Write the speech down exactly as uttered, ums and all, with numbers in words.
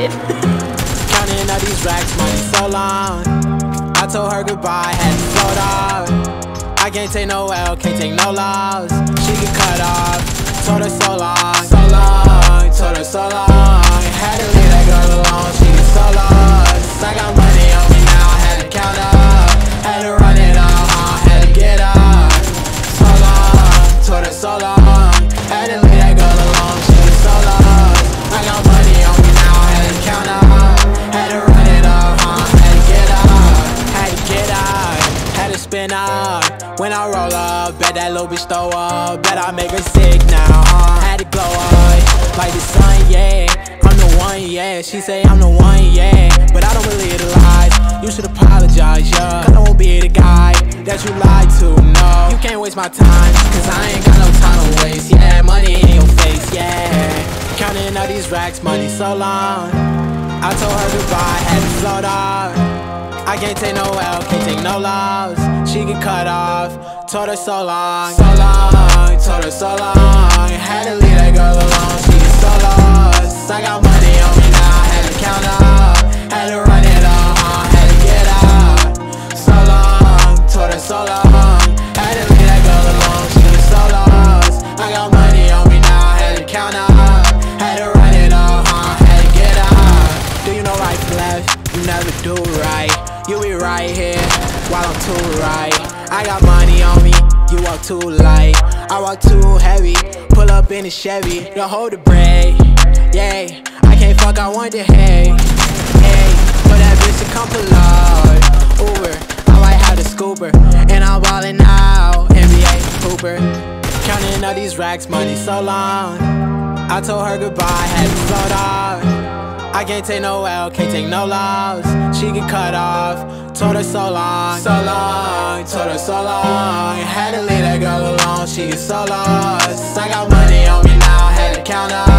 stupid. Counting all these racks, money so long. I told her goodbye, had to float off. I can't take no L, can't take no loss. She get cut off, told her so long, so long, told her so long. Had to leave that girl alone, she get so lost. I got money on me now, had to count up, had to run it all, uh, had to get up. So long, told her so long. Had to leave that girl alone, she get so lost. I got money on me now, had to count up, had to run it up, uh, had to get up, had to get up, had to spin up. When I roll up, bet that little bitch throw up. Bet I make her sick now, uh, had to glow up like the sun, yeah. I'm the one, yeah. She say I'm the one, yeah. But I don't believe the lies. You should apologize, yeah. Cause I won't be the guy that you lied to, no. You can't waste my time, cause I ain't got no time to waste. Yeah, money in your face, yeah. Counting all these racks, money so long. I told her goodbye, had to float off. I can't take no L, can't take no loss. She get cut off, told her so long, so long, told her so long. Had to leave that girl alone, she get so lost. I got money on me now, had to count up, had to run it up, uh, had to get up. So long, told her so long. Had to leave that girl alone, she get so lost. I got money on me now, had to count up, had to run it up, uh, had to get up. Do you know right from left? You never do right. You be right here, while I'm too right. I got money on me, you walk too light. I walk too heavy, pull up in a Chevy. Don't hold the brake, yeah. I can't fuck, I want the hay, hey. For that bitch to come pull up, Uber, I might have the scooper. And I'm ballin' now, N B A Hooper. Counting all these racks, money so long. I told her goodbye, had to float off. I can't take no L, can't take no loss. She get cut off, told her so long, so long, told her so long. Had to leave that girl alone, she get so lost. I got money on me now, had to count up.